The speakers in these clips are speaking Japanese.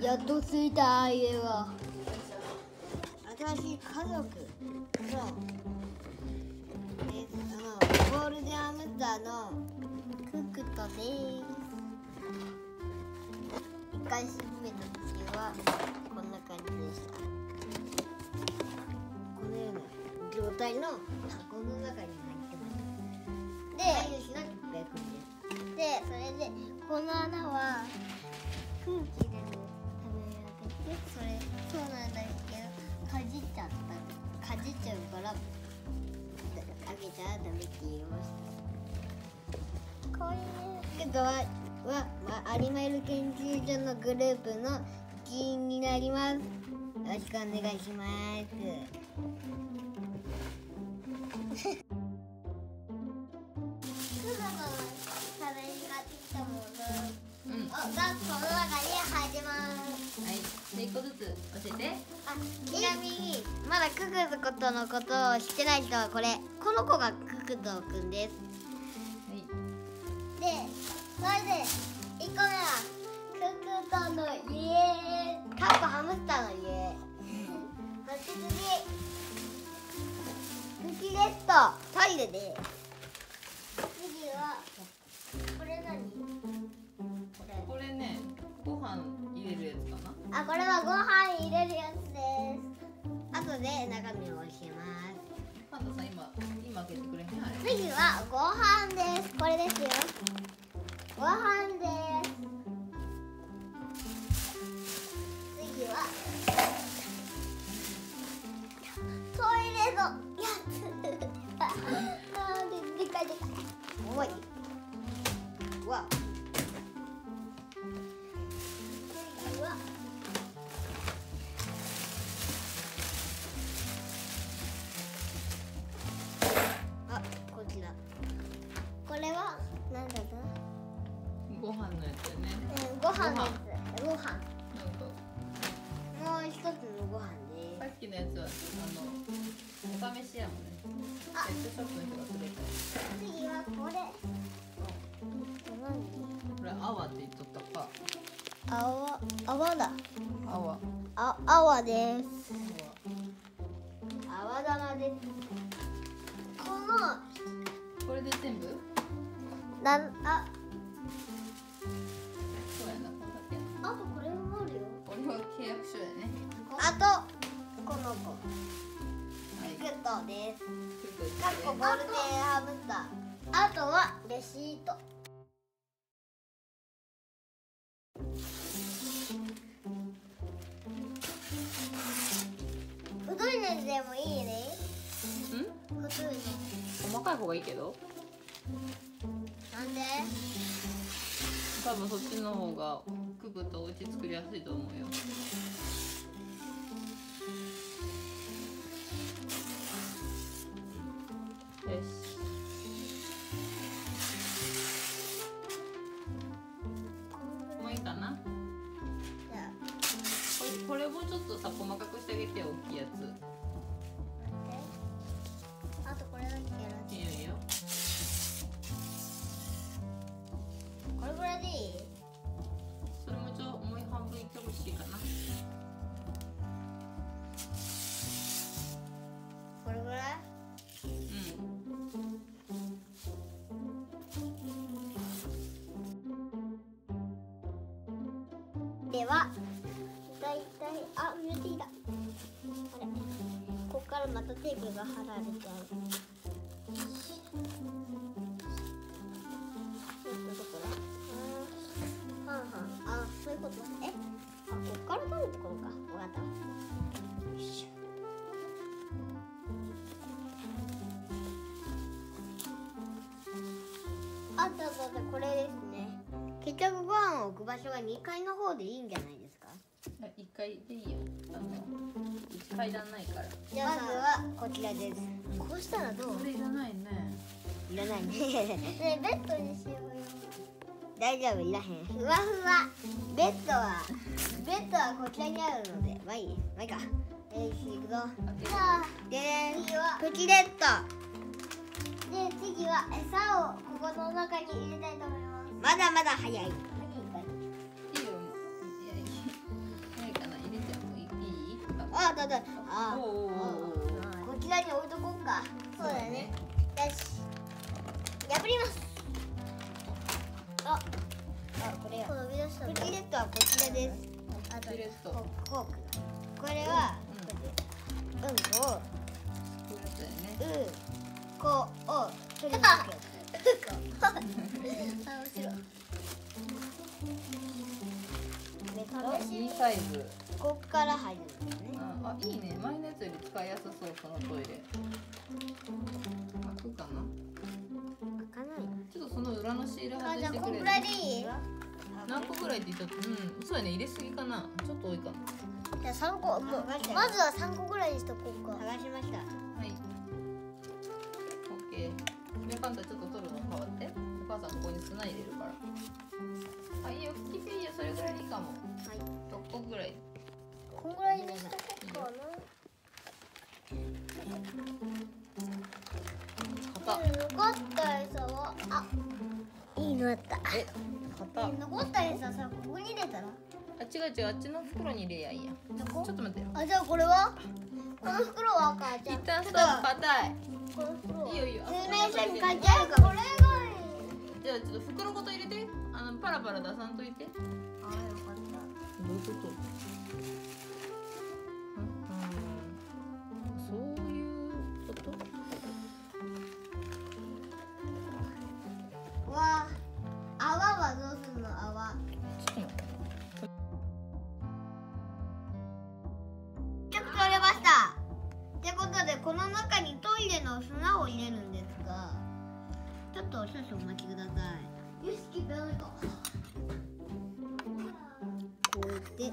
やっと着いた家は。新しい家族のゴールデンハムスターのククトです。一回閉めた時はこんな感じでした。このような状態の箱の中に入ってます。で、飼い主のベーコンです。で、それでこの穴は空気でも食べられて、そうなんだけどかじっちゃうから開けちゃダメって言いました。こういうけどはアニマル研究所のグループの一員になります。よろしくお願いします。がこの中に入ってます。 はい、一個ずつ教えて。 ちなみにまだククトのことを知ってない人はこの子がククトくんです。 はい。 で、それで1個目はククトの家、ハムスターの家。次、クキレット、トイレで。次はこれ何？ これね、ご飯入れるやつかな。 これはご飯入れるやつです。後で中身を教えます。 パンダさん今開けてくれへん。 次はご飯です。これですよ。ご飯です。次はトイレのやつ。でかい。重い。うわ。こちら。これは何だろう。 ご飯のやつね。 ご飯のやつ。ご飯。もう一つのご飯です。 さっきのやつはお試しやもんね。ペットショップの人がくれた。 次はこれ。 これ泡って言っとったか。 泡だ。泡です。泡玉です。 これで全部？そうやな、こんだけ。 あとこれもあるよ。 これは契約書やね。 あとこの子。ククトです。かっこゴールデンハムスター。あとはレシート。太いのでもいいね。太いの。 細かい方がいいけど。 なんで？ 多分そっちの方がククとお家作りやすいと思うよ。よし。もういいかな。これもちょっとさ、細かくしてあげてよ、大きいやつ。 あとこれだけやる。 いいよいいよ。 これぐらいでいい？ それももう半分いってほしいかな。 これぐらい？ではだいたい濡れていた。ここからまたテープが貼られちゃう。どこだ？そういうこと？ここから取るところか。わかった。よいしょ。これですね。結局ご飯を置く場所は2階の方でいいんじゃないですか ？1階でいいよ。階段ないから。 じゃあまずはこちらです。こうしたらどう？ これいらないね。 いらないね。ねえベッドにしようよ。大丈夫、いらへん。ふわふわ。ベッドはこちらにあるので、まあいいか。行くぞ。で、プキレット。で、次は餌をここの中に入れたいと思います。まだまだ早い。 いいよ。 あ、だだ。あ、 おおおお。 こちらに置いとこうか。そうだね。よし。破ります。あ、これや。このビデオストー。プチレットはこちらです。あとプチレット。 フォーク。これはうんこをこうやつだよね。 こを取り除け。あ、面白い。 いいサイズ。 こっから入るんですね。 あ、いいね。前のやつより使いやすそう、そのトイレ。開くかな。 開かない。 ちょっとその裏のシール外あ、じゃあしてくれる。 こんぐらいでいい？ 何個ぐらいって言っちゃった。うん、そうやね。入れすぎかな。ちょっと多いかな。 じゃあ3個。まずは3個ぐらいにしとこうか。剥がしました。 はい。オッケー。みかんたちょっと取るの変わって。お母さんここに砂入れるから。あ、いいよ。切っていいよ。それぐらいでいいかも。 はい。 6個ぐらい。 こんぐらいにしとこうかな。 硬っ。 残った餌は、あ、いいのあった。 え、硬っ。 残った餌さ、ここに入れたら。 あ、違う違う。あっちの袋に入れやいいや。 どこ？ ちょっと待ってよ。 あ、じゃあこれは？この袋は赤ちゃん。 一旦ストップ。硬い。 この袋は。 いいよいいよ。 説明書に書いてあるから。これがいい。 じゃあちょっと袋ごと入れて。パラパラ出さんといて。 あ、よかった。 どういうこと？そういうこと？ わあ、泡はどうするの？泡。 ちょっと待って。 ちょっと取れました。ってことで、この中にトイレの砂を入れるんですが、ちょっと少々お待ちください。よし、キップやめと。こうやって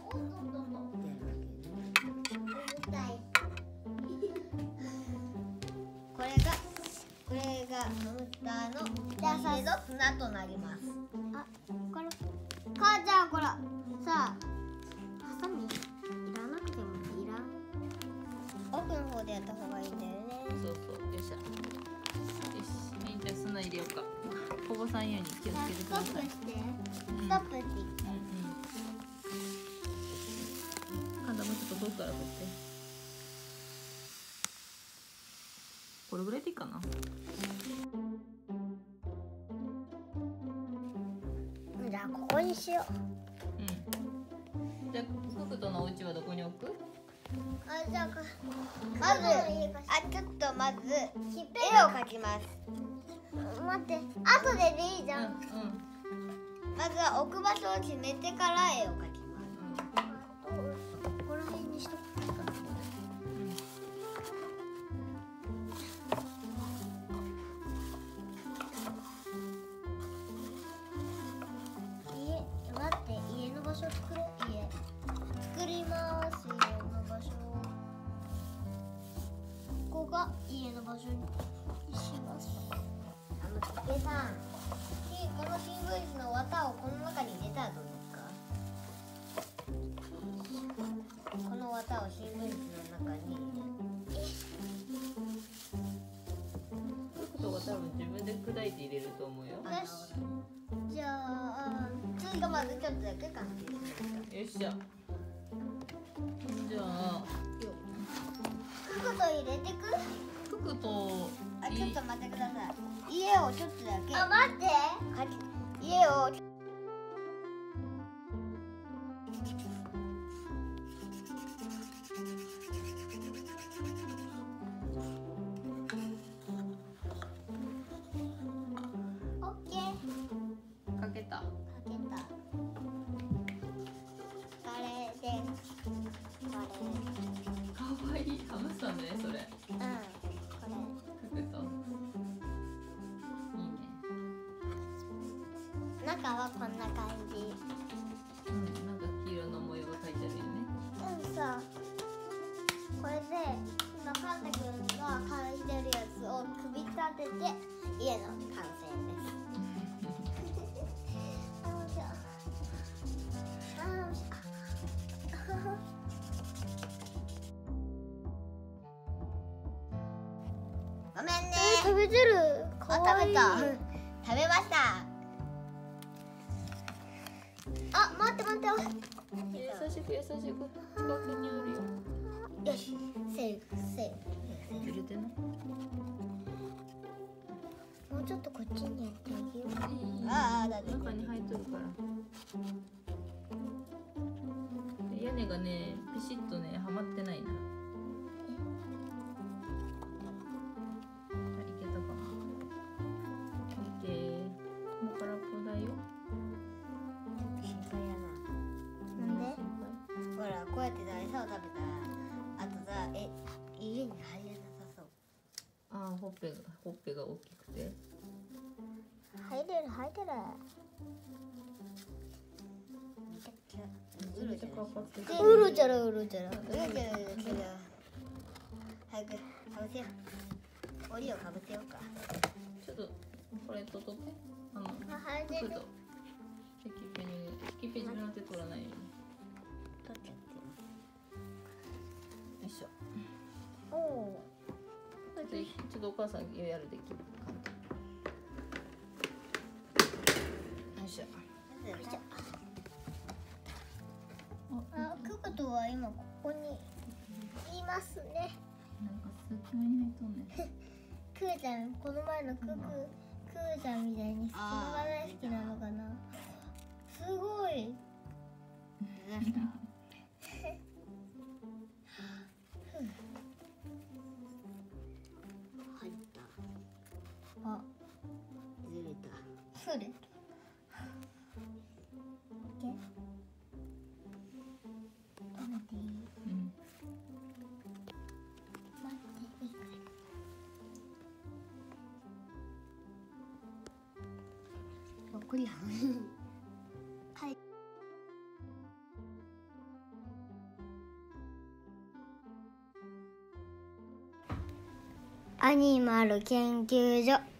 これがハムスターの家の砂となります。あ、これ母ちゃん、これさあハサミいらなくてもいらん。奥の方でやった方がいいんだよね。 そうそう。よっしゃ。よし。みんな砂入れようか。こぼさんように気をつけてください。 ストップして。ストップって言って。 カンダもちょっと遠くから取って。これぐらいでいいかな。 じゃあここにしよう。 うん。じゃあククとのお家はどこに置く？ あ、じゃあまずちょっとまず絵を描きます。待って、後でいいじゃん。まずは置く場所を決めてから絵を描きます。ここら辺にしとく。待って、家の場所作ろう。作ります。家の場所。ここが家の場所にします。竹さん、この新聞紙の綿をこの中に入れたらどうですか？この綿を新聞紙の中に入れる。 ククとが多分自分で砕いて入れると思うよ。 よし。じゃあ、次がまずちょっとだけ完成しました。 よっしゃ。じゃあ、 ククと入れてく？ ククとちょっと待ってください。家をちょっとだけ。あ、待って。家を。オッケー。 かけた。 かけた。これです。これ。 かわいいハムスターね、それ。 うん。これ。 ククと。いいね。 中はこんな感じ。 なんか黄色の模様が描いてあるよね。 さ、これで今カンタ君が描いてるやつを組み立てて家の完成です。ごめんね。食べてる。食べた。食べました。あ、待って。 優しく優しく近くにおるよ。 よし、セーフセーフ。 ずれてない？ もうちょっとこっちにやってあげよう。だって中に入っとるから。屋根がねピシッとねはまってないな。いけたかな。オッケー。もう空っぽだよ。 心配やな。なんで？ほら、こうやって餌を食べたら、あとさ、家に入れなさそう。 ああ、ほっぺが大きくて。 入れる。 めちゃめちゃかかってる。 うろちゃら。早くかぶせよう。檻をかぶせようか。 ちょっとこれ取って。 入れる。 ちょっとキキペ自分の手取らないように。 取っちゃってよいしょ。 おお。 ちょっとお母さんやるできる感じ。よいしょ。ククとは今ここにいますね。 なんか隙間に入っとんね。 クーちゃん、この前のクーちゃんみたいに隙間が大好きなのかな。すごい。入った。あ、ずれた。ずれた。残り半分。はい。アニマル研究所。